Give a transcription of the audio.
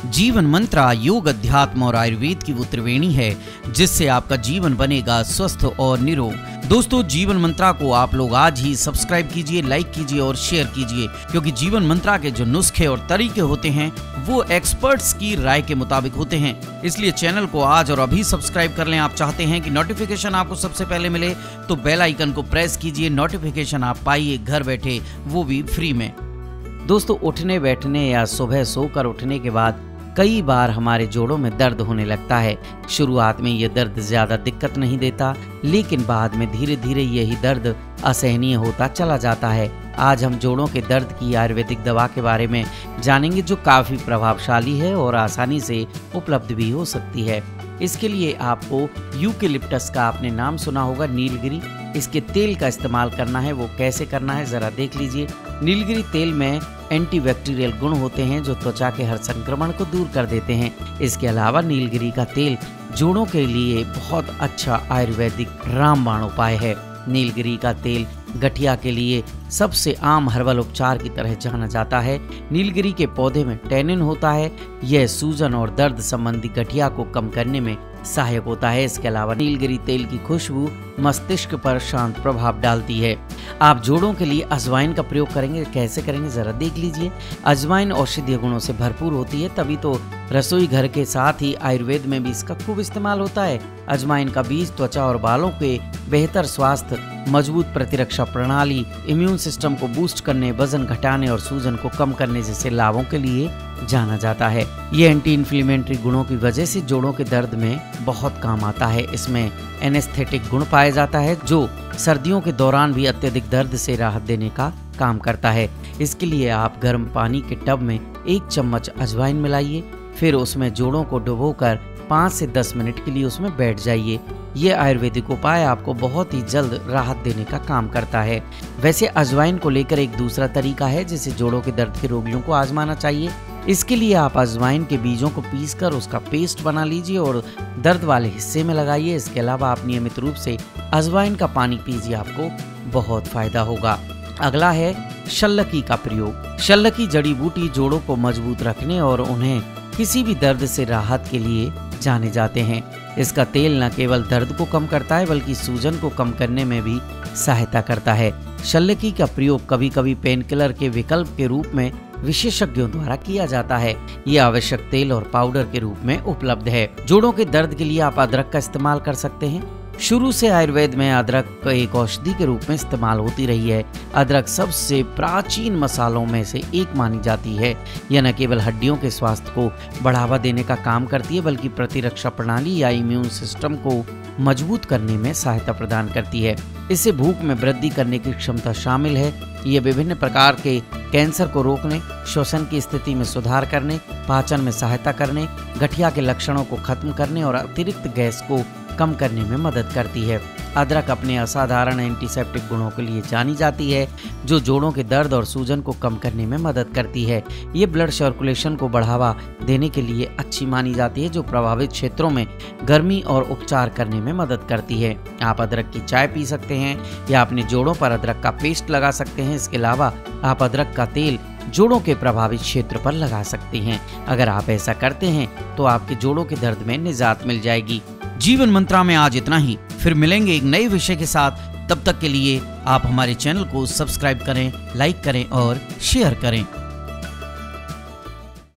जीवन मंत्रा योग, अध्यात्म और आयुर्वेद की वो त्रिवेणी है जिससे आपका जीवन बनेगा स्वस्थ और निरोग। दोस्तों, जीवन मंत्रा को आप लोग आज ही सब्सक्राइब कीजिए, लाइक कीजिए और शेयर कीजिए, क्योंकि जीवन मंत्रा के जो नुस्खे और तरीके होते हैं वो एक्सपर्ट्स की राय के मुताबिक होते हैं। इसलिए चैनल को आज और अभी सब्सक्राइब कर लें। आप चाहते हैं कि नोटिफिकेशन आपको सबसे पहले मिले तो बेल आइकन को प्रेस कीजिए। नोटिफिकेशन आप पाइए घर बैठे, वो भी फ्री में। दोस्तों, उठने बैठने या सुबह सोकर उठने के बाद कई बार हमारे जोड़ों में दर्द होने लगता है। शुरुआत में ये दर्द ज्यादा दिक्कत नहीं देता, लेकिन बाद में धीरे धीरे यही दर्द असहनीय होता चला जाता है। आज हम जोड़ों के दर्द की आयुर्वेदिक दवा के बारे में जानेंगे, जो काफी प्रभावशाली है और आसानी से उपलब्ध भी हो सकती है। इसके लिए आपको यूकेलिप्टस का आपने नाम सुना होगा, नीलगिरी, इसके तेल का इस्तेमाल करना है। वो कैसे करना है जरा देख लीजिए। नीलगिरी तेल में एंटीबैक्टीरियल गुण होते हैं जो त्वचा के हर संक्रमण को दूर कर देते हैं। इसके अलावा नीलगिरी का तेल जोड़ों के लिए बहुत अच्छा आयुर्वेदिक रामबाण उपाय है। नीलगिरी का तेल गठिया के लिए सबसे आम हर्बल उपचार की तरह जाना जाता है। नीलगिरी के पौधे में टैनिन होता है। यह सूजन और दर्द संबंधी गठिया को कम करने में सहायक होता है। इसके अलावा नीलगिरी तेल की खुशबू मस्तिष्क पर शांत प्रभाव डालती है। आप जोड़ों के लिए अजवाइन का प्रयोग करेंगे, कैसे करेंगे जरा देख लीजिए। अजवाइन औषधीय गुणों से भरपूर होती है, तभी तो रसोई घर के साथ ही आयुर्वेद में भी इसका खूब इस्तेमाल होता है। अजवाइन का बीज त्वचा और बालों के बेहतर स्वास्थ्य, मजबूत प्रतिरक्षा प्रणाली, इम्यून सिस्टम को बूस्ट करने, वजन घटाने और सूजन को कम करने जैसे लाभों के लिए जाना जाता है। ये एंटी इन्फ्लेमेटरी गुणों की वजह से जोड़ों के दर्द में बहुत काम आता है। इसमें एनेस्थेटिक गुण पाया जाता है जो सर्दियों के दौरान भी अत्यधिक दर्द से राहत देने का काम करता है। इसके लिए आप गर्म पानी के टब में 1 चम्मच अजवाइन मिलाइए, फिर उसमें जोड़ों को डुबोकर 5 से 10 मिनट के लिए उसमें बैठ जाइए। ये आयुर्वेदिक उपाय आपको बहुत ही जल्द राहत देने का काम करता है। वैसे अजवाइन को लेकर एक दूसरा तरीका है जिसे जोड़ों के दर्द के रोगियों को आजमाना चाहिए। इसके लिए आप अजवाइन के बीजों को पीसकर उसका पेस्ट बना लीजिए और दर्द वाले हिस्से में लगाइए। इसके अलावा आप नियमित रूप से अजवाइन का पानी पीजिए, आपको बहुत फायदा होगा। अगला है शल्लकी का प्रयोग। शल्लकी जड़ी बूटी जोड़ों को मजबूत रखने और उन्हें किसी भी दर्द से राहत के लिए जाने जाते हैं। इसका तेल न केवल दर्द को कम करता है बल्कि सूजन को कम करने में भी सहायता करता है। शल्लकी का प्रयोग कभी कभी पेन किलर के विकल्प के रूप में विशेषज्ञों द्वारा किया जाता है। ये आवश्यक तेल और पाउडर के रूप में उपलब्ध है। जोड़ों के दर्द के लिए आप अदरक का इस्तेमाल कर सकते हैं। शुरू से आयुर्वेद में अदरक एक औषधि के रूप में इस्तेमाल होती रही है। अदरक सबसे प्राचीन मसालों में से एक मानी जाती है। यह न केवल हड्डियों के स्वास्थ्य को बढ़ावा देने का काम करती है बल्कि प्रतिरक्षा प्रणाली या इम्यून सिस्टम को मजबूत करने में सहायता प्रदान करती है। इससे भूख में वृद्धि करने की क्षमता शामिल है। ये विभिन्न प्रकार के कैंसर को रोकने, श्वसन की स्थिति में सुधार करने, पाचन में सहायता करने, गठिया के लक्षणों को खत्म करने और अतिरिक्त गैस को कम करने में मदद करती है। अदरक अपने असाधारण एंटीसेप्टिक गुणों के लिए जानी जाती है जो जोड़ों के दर्द और सूजन को कम करने में मदद करती है। ये ब्लड सर्कुलेशन को बढ़ावा देने के लिए अच्छी मानी जाती है जो प्रभावित क्षेत्रों में गर्मी और उपचार करने में मदद करती है। आप अदरक की चाय पी सकते हैं या अपने जोड़ों पर अदरक का पेस्ट लगा सकते हैं। इसके अलावा आप अदरक का तेल जोड़ों के प्रभावित क्षेत्र पर लगा सकते हैं। अगर आप ऐसा करते हैं तो आपके जोड़ों के दर्द में निजात मिल जाएगी। जीवन मंत्रा में आज इतना ही, फिर मिलेंगे एक नए विषय के साथ। तब तक के लिए आप हमारे चैनल को सब्सक्राइब करें, लाइक करें और शेयर करें।